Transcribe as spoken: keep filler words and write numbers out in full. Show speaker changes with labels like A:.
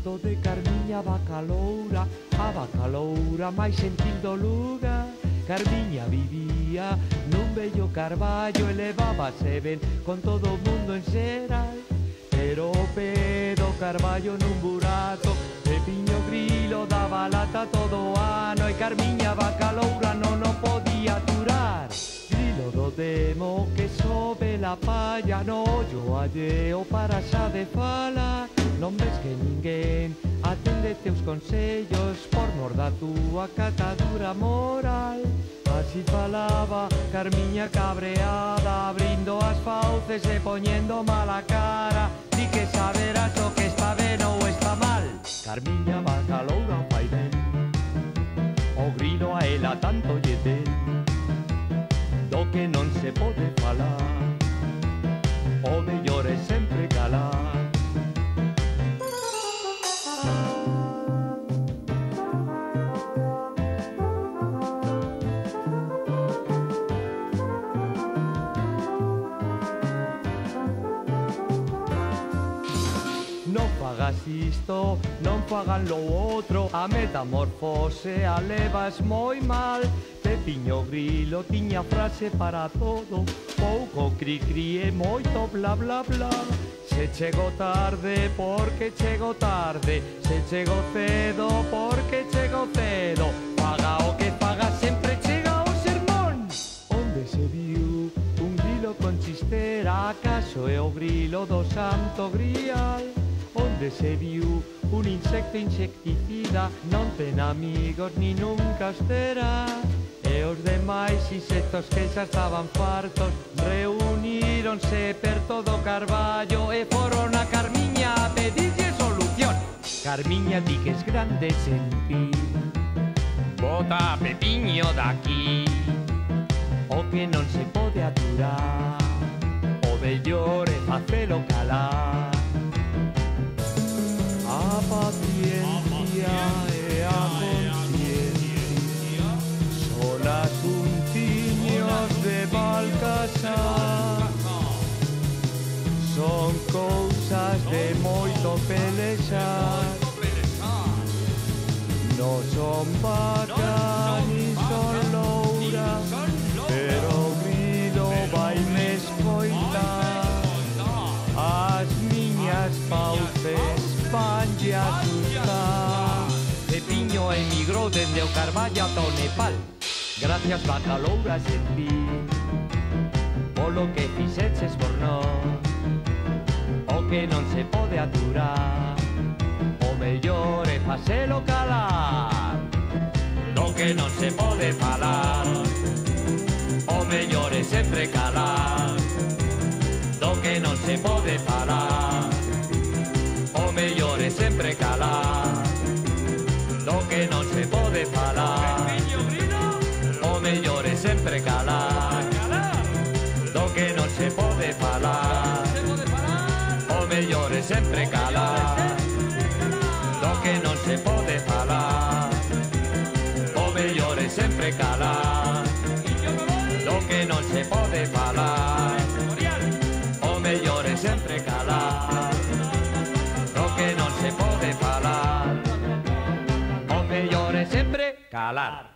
A: Canto de Carmiña Bacaloura, a Bacaloura máis sentindo lugar. Carmiña vivía nun bello carballo e levábase ben con todo o mundo en xeral. Pero o pé do carballo nun burato, Pepiño Grilo daba lata todo o ano e Carmiña Bacaloura non o podía aturar. Grilo do demo que sobe la palla no ollo alleo para xa de falar. Non ves que ninguén atende teus consellos por mor da túa catadura moral. Así falaba Carmiña cabreada, abrindo as fauces e poñendo mala cara. Di que saberás o que está ben ou está mal. Carmiña Bacaloura fai ben, o grilo a ela tanto lle ten, do que non se pode falar, o mellor é sempre calar. Non fagas isto, non fagan lo outro, a metamorfose a levas moi mal. Pepiño Grilo tiña frase para todo, pouco cri-cri e moito bla bla bla. Se chego tarde porque chego tarde, se chego cedo porque chego cedo. Faga o que faga sempre chega o sermón. Onde se viu un grilo con chistera, acaso é o grilo do Santo Grial? Onde se viu un insecto insecticida, non ten amigos ni nunca os terá. E os demais insectos que xa estaban fartos reuníronse per todo o carballo e foron a Carmiña a pedirlle solución. Carmiña, di que es grande sentir, bota a Pepiño daqui, o que non se pode aturar, o mellor é facelo calar. A paciencia e a conciencia son asuntiños de Balcasar, son cousas de moito pelexar. Non son vacas ni son louras, pero o grilo vai me escoitar. As miñas fauces vanlle a asustar. Pepiño emigrou dende o Carballo ata o Nepal. Gracias Bacaloura sen ti, polo que fixeches por nós, o que non se pode aturar, o mellor é facelo calar. Do que non se pode falar, o mellor é sempre calar. Do que non se pode falar, o mellor é sempre calar. Do que non se pode falar, o mellor é sempre calar. Do que non se pode falar, o mellor é sempre calar. Do que non se pode falar, o mellor é sempre calar. Do que non se pode falar, o mellor é sempre calar. Do que non se pode falar, o mellor é sempre calar.